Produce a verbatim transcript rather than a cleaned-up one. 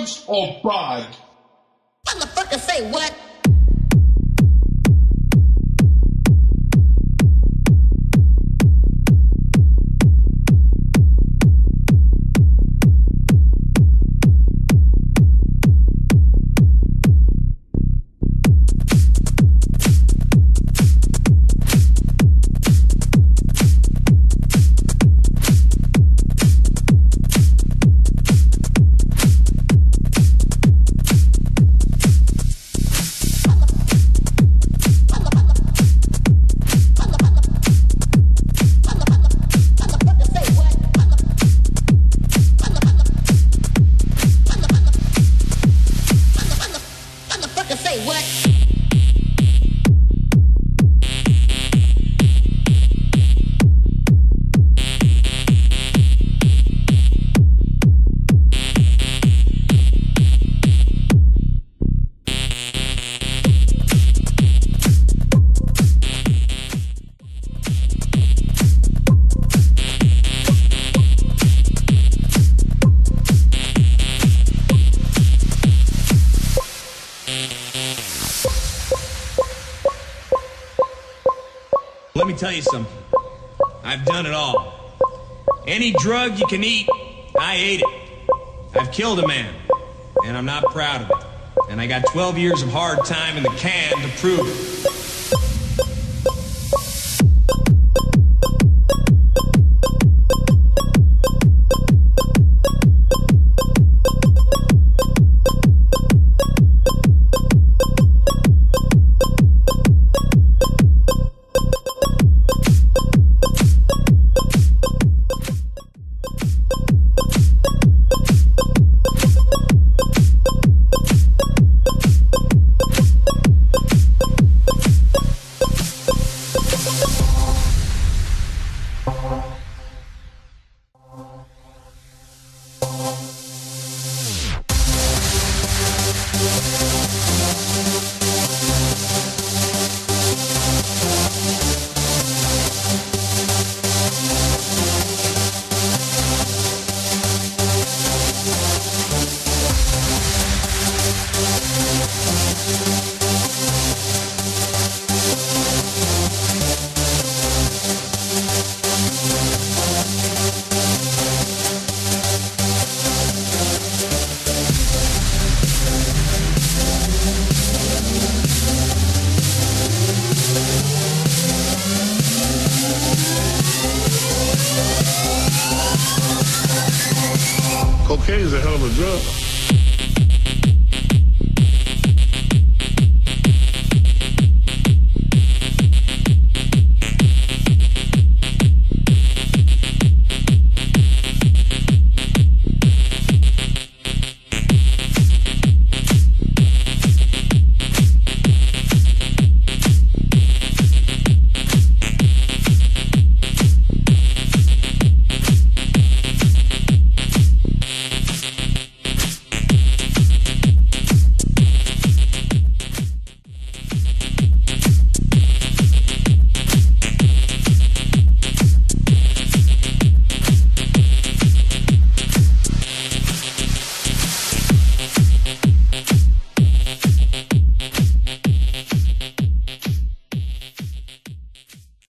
drugs or bud? Motherfucker, say what? Let me tell you something. I've done it all. Any drug you can eat, I ate it. I've killed a man, and I'm not proud of it. And I got twelve years of hard time in the can to prove it. Cocaine is a hell of a drug.